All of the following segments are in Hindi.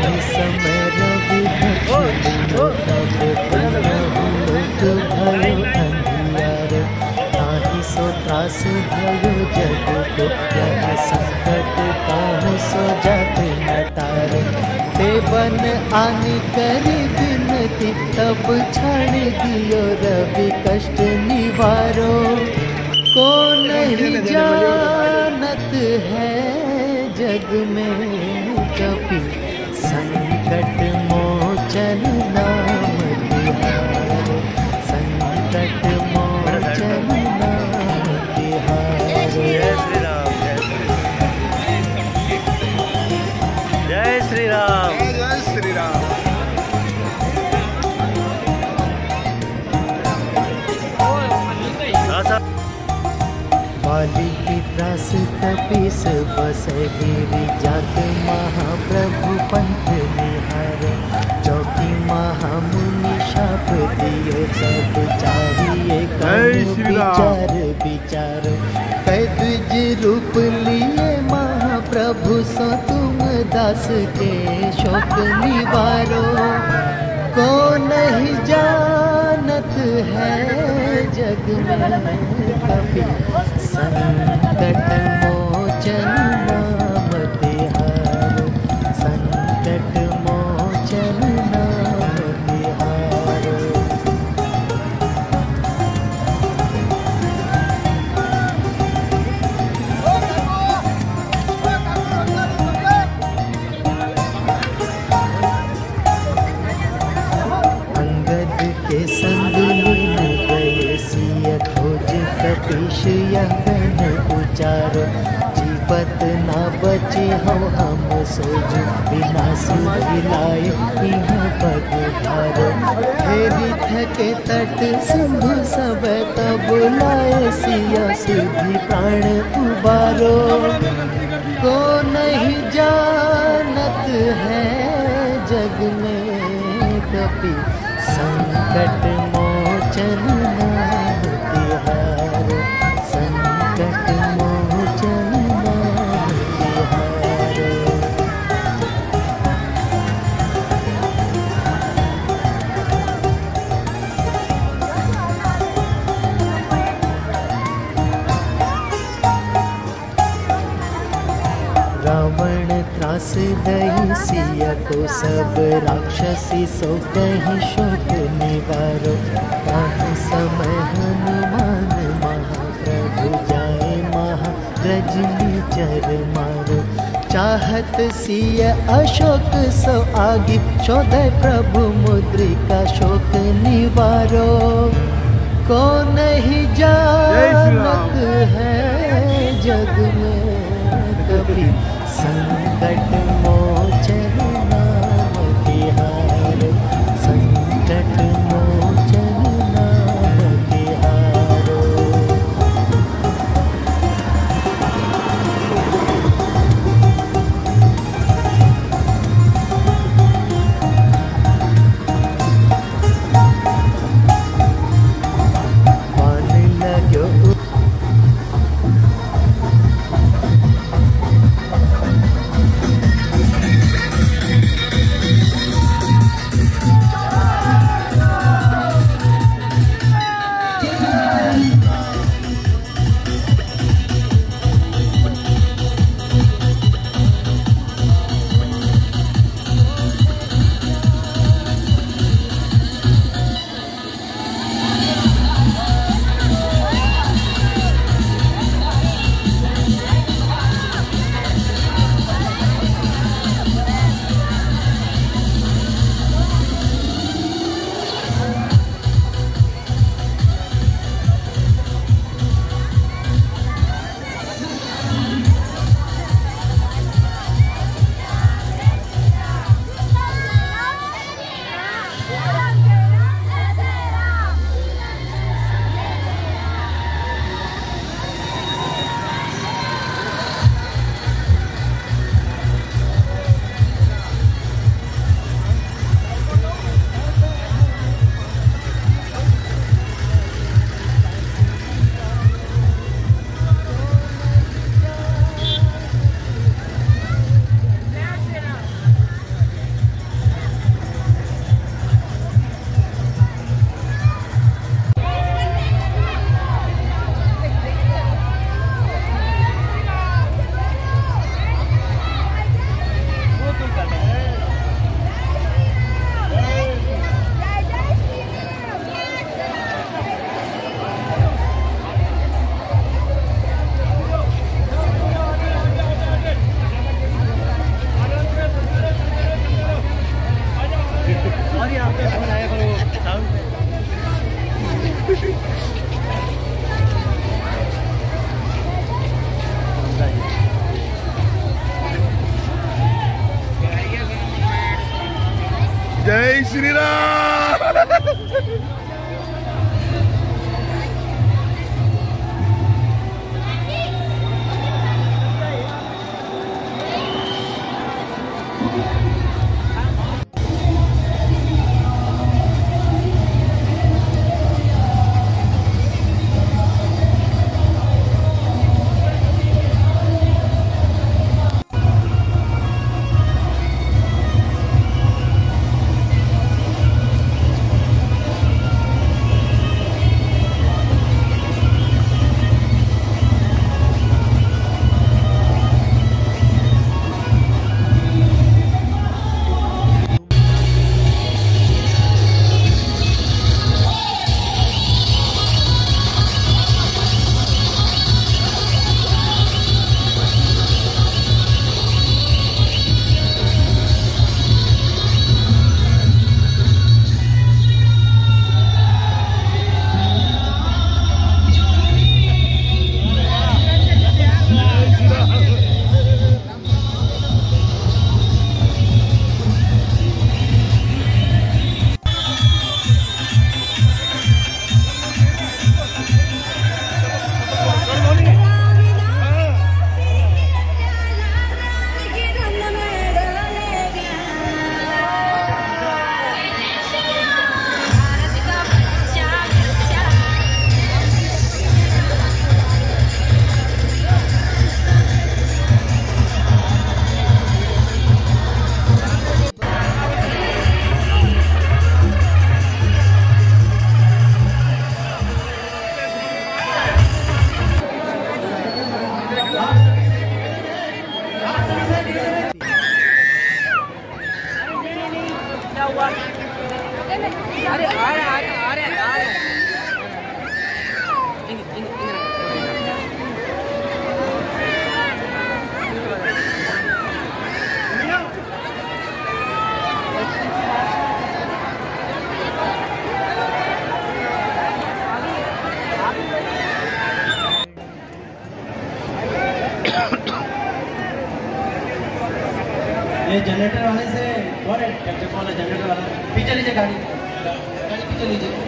ताहि समय रवि दक्षिणियो तब कनहु लोक भयो अंधियार। ताहि सो त्रास भयो जग को यह संकट ताहु सो जाते न तारे। ते बन आनी करी विनती तब छाड़ दियो रवि कष्ट निवारो। को नहीं जानत है जग में कभी संकट मोचन नाम तिहारो। संकट मोचन नाम तिहारो। जय श्री राम। जय श्री राम। बाली की त्रास कपीस बस गिरी जात महाप्रभु पंथ निहार। चौकी महामुनि शाप दियो सब चाहिए कौन विचार विचार। कै द्विज रूप लिए महाप्रभु सो तुम दास के शोक निवारो। को नहीं जानत है जग में कभी संकट मोचन नाम तिहारो। संकट मोचन नाम तिहारो। अंगद के संग लीन गए सिय खोज कपीश यंगन उचारो। जीवत ना बचे हो हम सोज विनाश मिलाए इहाँ पग धारो। हेरी थके तट सिंधु सब तब लाए सिया सुधि प्राण उबारो। को नहीं जानत है जग में कभी संकट मोचन नाम तिहारो। संकट मोचन नाम तिहारो। रावण त्रास दही सिया को सब राक्षसी सो कहीं शोक निवारो। ताहि समय हनुमान महाप्रभु जाए महारज निचर मारो। चाहत सिय अशोक सो आगे शोधे प्रभु मुद्रिका शोक निवारो। को नहीं जानत है जग में कभी संकट मोचन नाम तिहारो। संकट मोचन नाम तिहारो। मान लगो श्री राम। ये जनरेटर वाले से कौन है? चकचक वाला जनरेटर वाला पीछे लीजिए, गाड़ी पीछे लीजिए।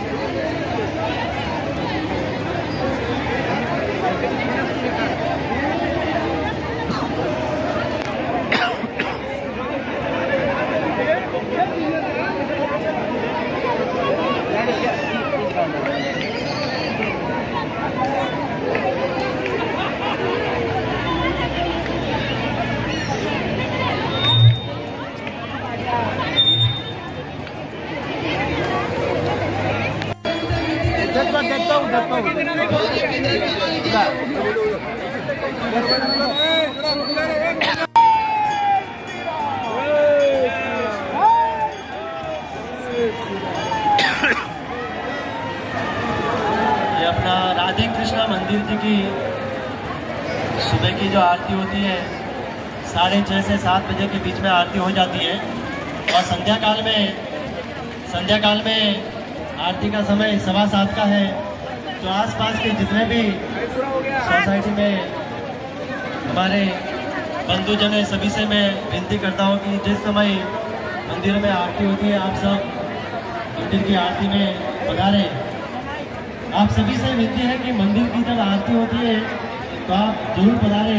ये अपना राधे कृष्णा मंदिर जी की सुबह की जो आरती होती है 6:30 से 7 बजे के बीच में आरती हो जाती है। और संध्या काल में आरती का समय 7:15 का है। तो आसपास के जितने भी सोसाइटी में हमारे बंधुजन है सभी से मैं विनती करता हूँ कि जिस समय मंदिर में आरती होती है आप सब मंदिर की आरती में पधारें। आप सभी से विनती है कि मंदिर की जब आरती होती है तो आप जरूर पधारें।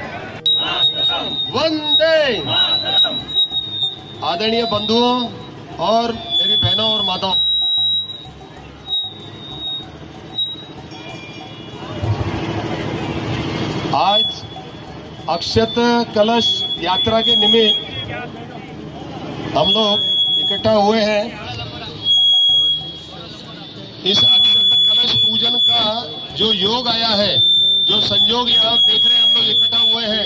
वंदे आदरणीय बंधुओं और मेरी बहनों और माताओं, आज अक्षत कलश यात्रा के निमित्त हम लोग इकट्ठा हुए हैं। इस अक्षत कलश पूजन का जो योग आया है, जो संयोग यहाँ देख रहे हैं, हम लोग इकट्ठा हुए हैं।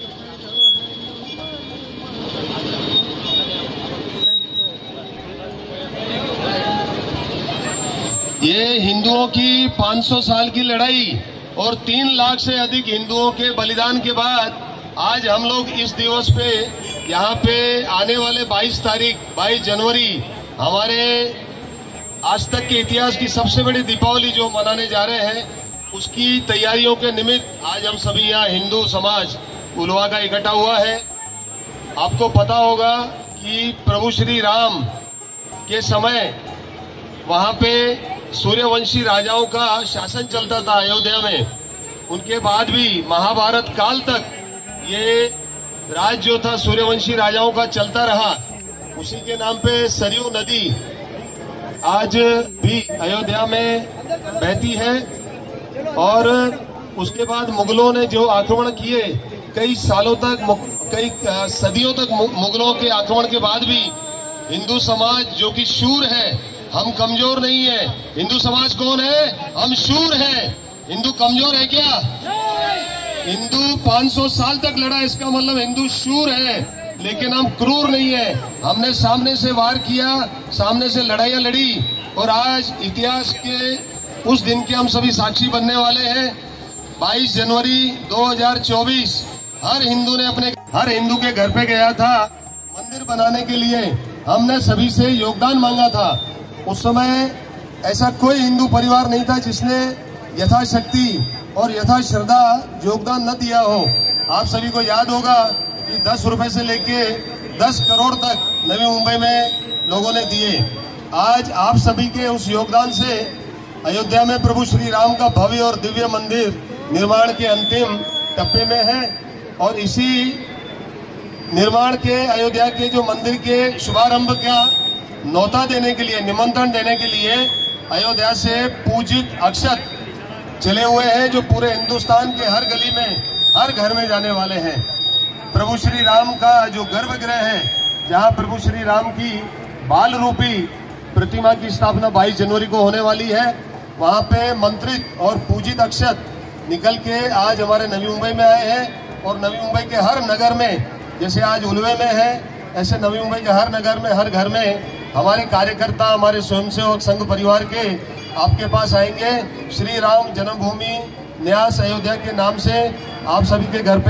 ये हिंदुओं की 500 साल की लड़ाई और 3 लाख से अधिक हिंदुओं के बलिदान के बाद आज हम लोग इस दिवस पे यहाँ पे आने वाले 22 जनवरी हमारे आज तक के इतिहास की सबसे बड़ी दीपावली जो मनाने जा रहे हैं, उसकी तैयारियों के निमित्त आज हम सभी यहाँ हिंदू समाज उलवा का इकट्ठा हुआ है। आपको पता होगा कि प्रभु श्री राम के समय वहां पे सूर्यवंशी राजाओं का शासन चलता था अयोध्या में। उनके बाद भी महाभारत काल तक ये राज जो था सूर्यवंशी राजाओं का चलता रहा। उसी के नाम पे सरयू नदी आज भी अयोध्या में बहती है। और उसके बाद मुगलों ने जो आक्रमण किए, कई सालों तक, कई सदियों तक मुगलों के आक्रमण के बाद भी हिंदू समाज जो कि शूर है, हम कमजोर नहीं है। हिंदू समाज कौन है? हम शूर हैं। हिंदू कमजोर है क्या? हिंदू 500 साल तक लड़ा, इसका मतलब हिंदू शूर है, लेकिन हम क्रूर नहीं है। हमने सामने से वार किया, सामने से लड़ाइयां लड़ी, और आज इतिहास के उस दिन के हम सभी साक्षी बनने वाले हैं। 22 जनवरी 2024 हर हिंदू के घर पे गया था मंदिर बनाने के लिए। हमने सभी से योगदान मांगा था। उस समय ऐसा कोई हिंदू परिवार नहीं था जिसने यथाशक्ति और यथा श्रद्धा योगदान न दिया हो। आप सभी को याद होगा कि 10 रुपए से लेके 10 करोड़ तक नवी मुंबई में लोगों ने दिए। आज आप सभी के उस योगदान से अयोध्या में प्रभु श्री राम का भव्य और दिव्य मंदिर निर्माण के अंतिम टप्पे में है। और इसी निर्माण के, अयोध्या के जो मंदिर के शुभारंभ का न्योता देने के लिए, निमंत्रण देने के लिए अयोध्या से पूजित अक्षत चले हुए हैं, जो पूरे हिंदुस्तान के हर गली में, हर घर में जाने वाले हैं। प्रभु श्री राम का जो गर्भगृह है, जहां प्रभु श्री राम की बाल रूपी प्रतिमा की स्थापना 22 जनवरी को होने वाली है, वहां पे मंत्रित और पूजित अक्षत निकल के आज हमारे नवी मुंबई में आए हैं। और नवी मुंबई के हर नगर में, जैसे आज उलवे में है, ऐसे नवी मुंबई के हर नगर में, हर घर में हमारे कार्यकर्ता, हमारे स्वयंसेवक संघ परिवार के आपके पास आएंगे। श्री राम जन्मभूमि न्यास अयोध्या के नाम से आप सभी के घर पे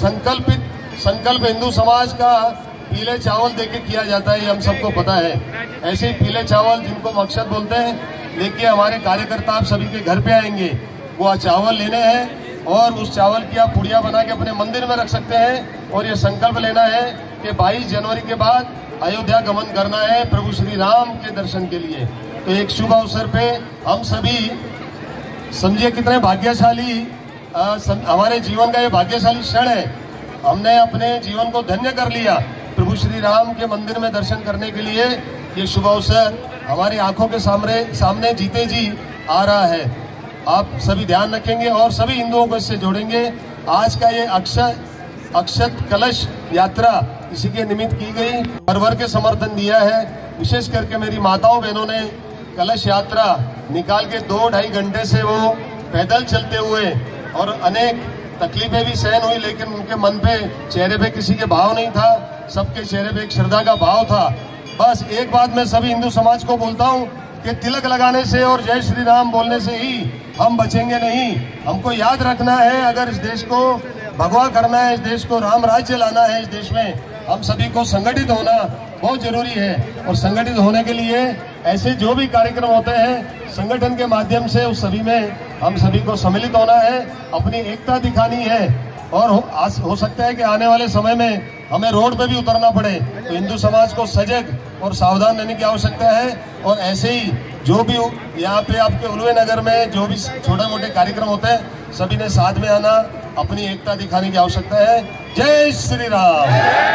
संकल्प हिंदू समाज का पीले चावल देके किया जाता है, ये हम सबको पता है। ऐसे ही पीले चावल, जिनको मकसद बोलते हैं, लेके हमारे कार्यकर्ता आप सभी के घर पे आएंगे। वो चावल लेने हैं और उस चावल की आप पुड़िया बना के अपने मंदिर में रख सकते हैं। और ये संकल्प लेना है कि 22 जनवरी के बाद अयोध्या गमन करना है प्रभु श्री राम के दर्शन के लिए। तो एक शुभ अवसर पे हम सभी, समझिए कितने भाग्यशाली, हमारे जीवन का ये भाग्यशाली क्षण है। हमने अपने जीवन को धन्य कर लिया प्रभु श्री राम के मंदिर में दर्शन करने के लिए। ये शुभ अवसर हमारी आंखों के सामने जीते जी आ रहा है। आप सभी ध्यान रखेंगे और सभी हिंदुओं को इससे जोड़ेंगे। आज का ये अक्षत कलश यात्रा इसी के निमित्त की गई। भर के समर्थन दिया है। विशेष करके मेरी माताओं बहनों ने कलश यात्रा निकाल के 2-2.5 घंटे से वो पैदल चलते हुए, और अनेक तकलीफें भी सहन हुई, लेकिन उनके मन पे, चेहरे पे किसी के भाव नहीं था। सबके चेहरे पे एक श्रद्धा का भाव था। बस एक बात मैं सभी हिंदू समाज को बोलता हूँ कि तिलक लगाने से और जय श्री राम बोलने से ही हम बचेंगे नहीं। हमको याद रखना है, अगर इस देश को भगवा करना है, इस देश को राम राज्य लाना है, इस देश में हम सभी को संगठित होना बहुत जरूरी है। और संगठित होने के लिए ऐसे जो भी कार्यक्रम होते हैं, संगठन के माध्यम से उस सभी में हम सभी को सम्मिलित होना है, अपनी एकता दिखानी है। और हो सकता है कि आने वाले समय में हमें रोड पे भी उतरना पड़े, तो हिंदू समाज को सजग और सावधान रहने की आवश्यकता है। और ऐसे ही जो भी यहाँ पे आपके उलवे नगर में जो भी छोटे मोटे कार्यक्रम होते हैं, सभी ने साथ में आना, अपनी एकता दिखाने की आवश्यकता है। जय श्री राम,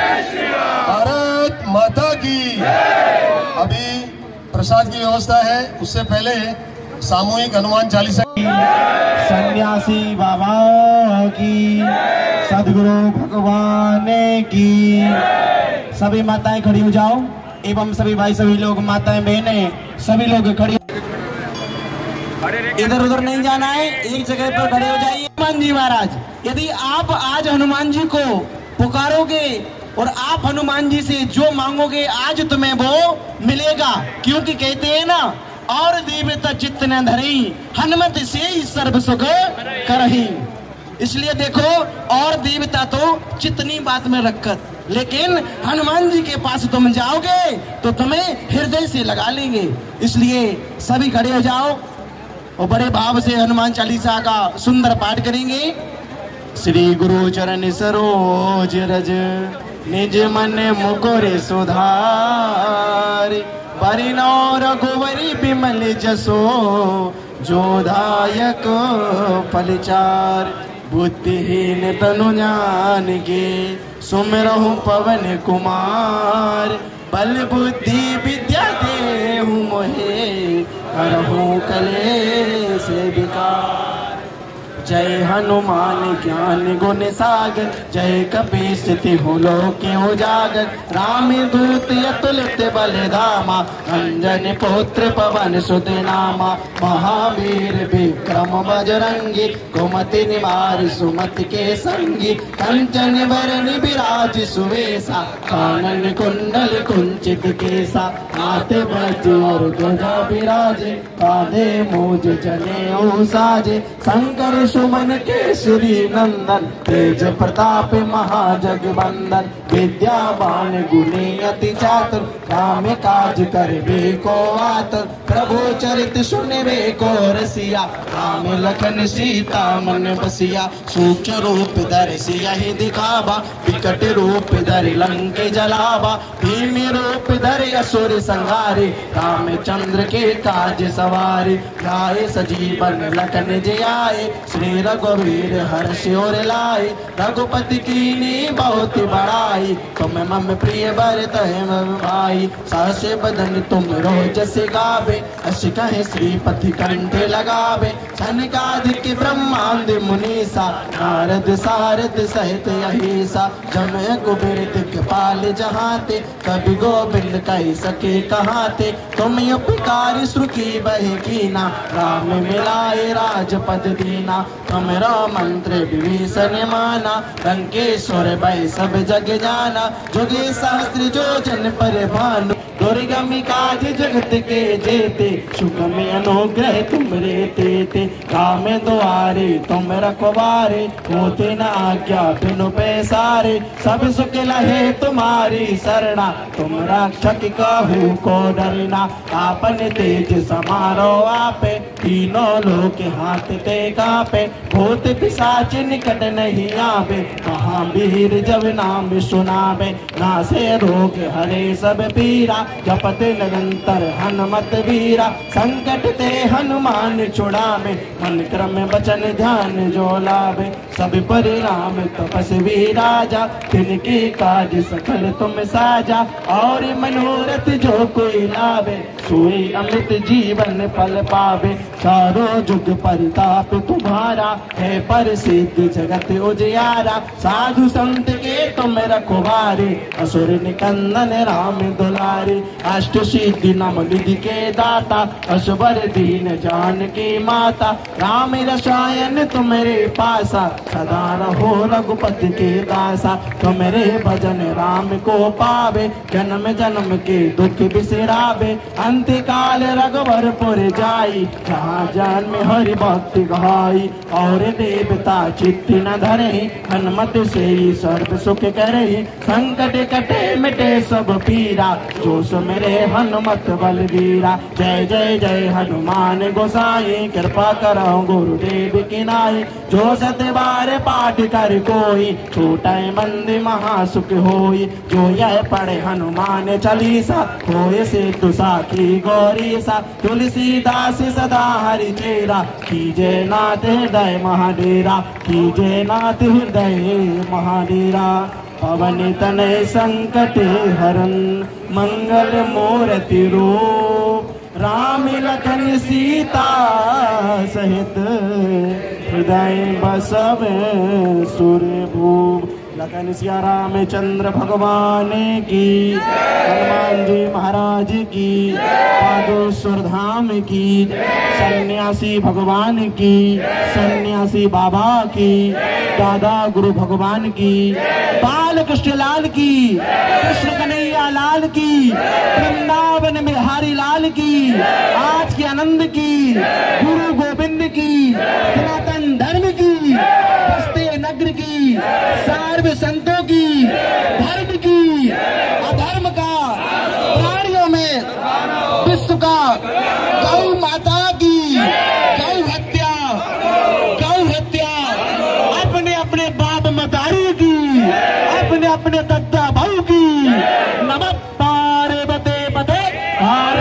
भारत माता की। अभी प्रसाद की व्यवस्था है, उससे पहले सामूहिक हनुमान चालीसा। सन्यासी बाबा की, सदगुरु भगवान की। सभी माताएं खड़ी हो जाओ, एवं सभी भाई, सभी लोग, माताएं बहनें, सभी लोग खड़ी। इधर उधर नहीं जाना है, एक जगह पर खड़े हो जाइए। हनुमान जी महाराज, यदि आप आज हनुमान जी को पुकारोगे और आप हनुमान जी से जो मांगोगे, आज तुम्हें वो मिलेगा। क्योंकि कहते हैं ना, और देवता चित्त न धरई, हनुमत से ही सर्व सुख करही। इसलिए देखो, और देवता तो चितनी बात में रखकर, लेकिन हनुमान जी के पास तुम जाओगे तो तुम्हें हृदय से लगा लेंगे। इसलिए सभी खड़े हो जाओ और बड़े भाव से हनुमान चालीसा का सुंदर पाठ करेंगे। श्री गुरु चरण सरोज रज, निज मन मुकुर सुधार, परिणो रघुवरी बिमल जसो जोधायक फलचार। बुद्धिहीन तनु ज्ञान गे सुमिरहु पवन कुमार। बल बुद्धि विद्या देहु मोहे करहु कलेश विकार। जय हनुमान ज्ञान गुण सागर जय कपीस तिहु लोक उजागर। राम दूत अतुलित बल धामा अंजन पुत्र पवन सुत नामा। महावीर विक्रम बजरंगी कुमति निवार सुमति के संगी। कंचन बरन विराज सुवेशा कानन कुंडल कुंचित केसा। हाथ वज्र और ध्वजा विराजे कांधे मूज जनेऊ साजे। शंकर सुमन केसरी नंदन तेज प्रताप महाजगवंदन। विद्यावान गुणी अति चातुर राम काज करबे को आतुर। प्रभु चरित सुनबे को रसिया राम लखन सीता मन बसिया। सूक्ष्म रूप धरि सियहि दिखावा विकट रूप धरि लंक जलावा। भीम रूप धरि असुर संहारे रामचंद्र के काज सवारे। गाए सजीवन लखन जियाए श्री रघुवीर हर्ष और लाए। रघुपति कीनी बहुत बड़ाई तुम मम प्रिय भरत भाई। सहस बदन तुम रोज से गावे अस कहे श्रीपति कंठे लगावे। सनकादिक ब्रह्मांड मुनीसा नारद सारद सहित अहिसा। जम कुबेर दिक्पाल जहाते कवि गोविंद कह सके कहाते। तुम उपकार श्रुति बहि कीना राम मिलाए राजपद दीना। तुमरा मंत्र विभीषण माना लंकेश्वर भय सब जग जाना। जुगे सहस्त्र जो जन पर भानु दुर्गम काज जगत के जेते। सुगम अनुग्रह तुम रे तेते राम द्वारे तुम रखवारे। होते न आज्ञा बिनु पैसारे सब सुख लहे तुम्हारी शरणा। तुम रक्षक काहू को डरना आपन तेज समारो आपे। तीनों लोक हाथ ते कापे भूत पिशाच निकट नहीं आवे। महावीर जब नाम सुनावे नासे रोग हरे सब पीरा। जपत निरंतर हनुमत वीरा संकट ते हनुमान छुड़ावे। मन क्रम वचन ध्यान जो लावे सब परिणाम तपस्वी राजा। तिनके काज सकल तुम साजा और मनोरथ जो कोई लावे। सोई अमृत जीवन फल पावे चारों जुग परिताप तुम्हारा है प्रसिद्ध जगत उजियारा। साधु संत के तुम रखवारे असुर निकंदन राम दुलारे। अष्ट सिद्धि नव निधि के दाता असवर दीन जानकी माता। राम रसायन तुम्हारे पासा सदा रहो रघुपति के दासा। तुम्हारे भजन राम को पावे जन्म जन्म के दुख बिसरावे। अंत काल रघुवरपुर जाई जहाँ जन्म हरि भक्ति गाई। और देवता चित्त न धरे हनुमत से सर्व सुख करे। संकट कटे मिटे सब पीरा जो सुमिरे हनुमत बलवीरा। जय जय जय हनुमान गोसाई कृपा करो गुरुदेव की नाई। जो सत बार पाठ कर कोई छूटे बंदी महासुख होई। जो यह पढ़े हनुमान चालीसा होए से तुसाखी गौरीसा। तुलसीदास सदा हरि चेरा कीजे नाथ हृदय महाडेरा। कीजे नाथ हृदय महाडेरा। पवन तनय संकट हरन मंगल मूर्ति रूप। राम लखन सीता सहित हृदय बसव सुरभूप। लखन सिया रामचंद्र भगवान की हनुमान जी महाराज की पादोश्वर धाम की। सन्यासी भगवान की सन्यासी बाबा की दादा गुरु भगवान की। बाल कृष्ण लाल की कृष्ण कन्हैया लाल की। वृंदावन में हरि लाल की। आज की आनंद की गुरु गोविंद की सनातन धर्म की बस्ते नगर की सर्व संतों की धर्म की अधर्म का प्राणियों में विश्व का गौ माता की गौ हत्या अपने अपने बाप मतारी की अपने अपने दत्ता भाऊ की। नमः पार्वती पते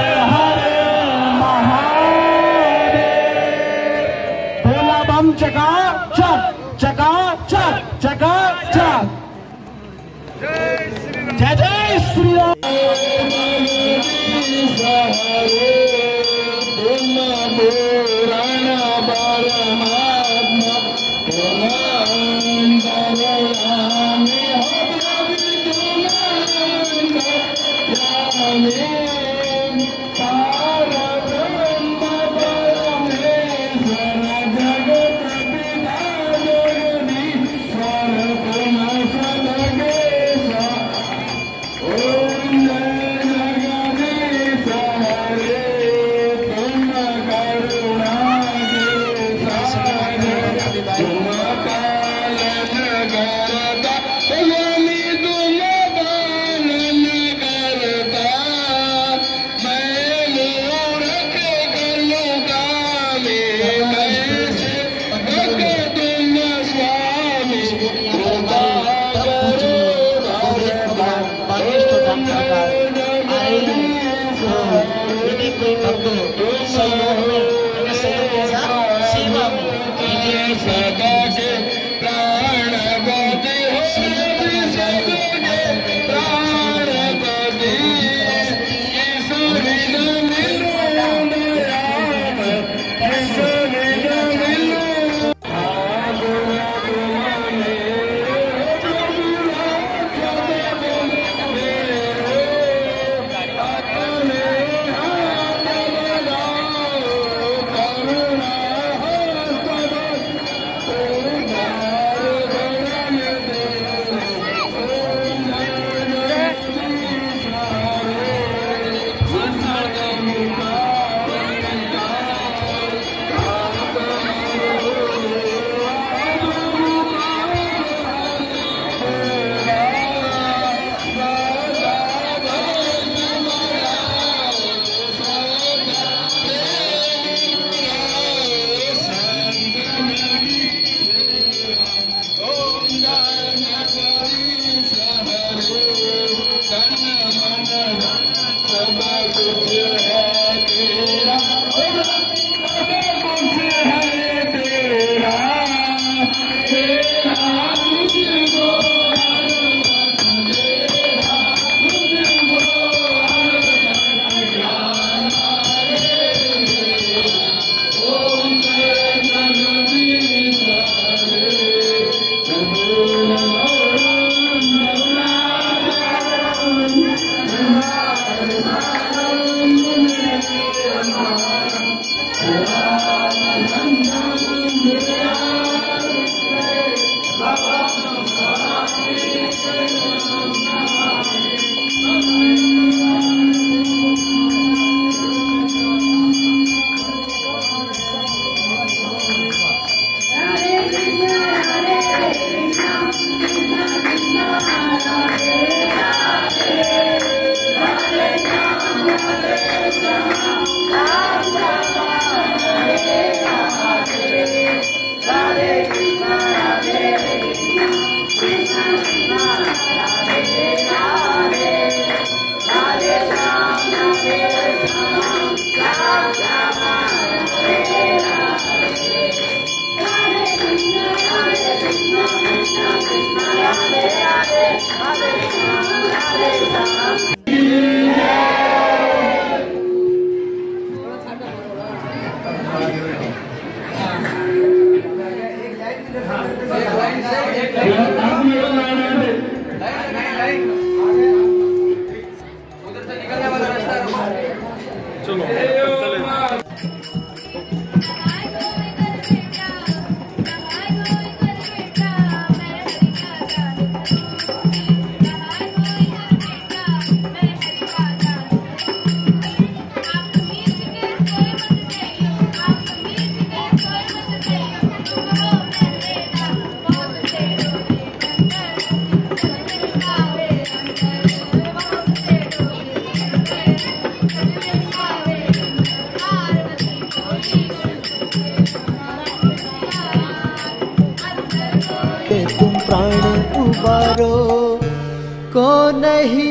को नहीं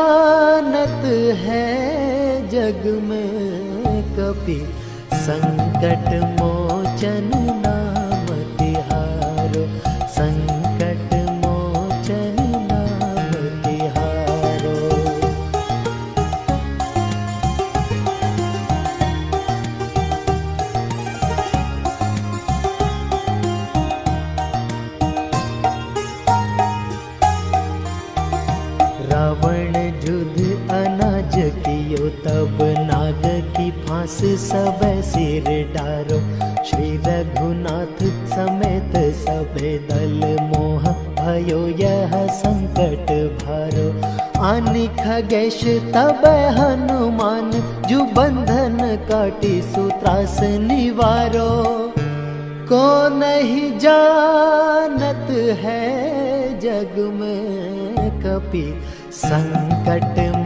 जानत है जग में कभी संकट मोचन नाम तिहारो, संकट मोचन नाम तिहारो। रावण युद्ध अनाज कियो, तब नाग की फांस सब सिर डारो। श्री रघुनाथ समेत सबे दल, मोह भयो यह संकट भारो। आनि खगेश तब हनुमान, जो बंधन काटी सूत्रास निवारो। को नहीं जानत है जग में कपि संकट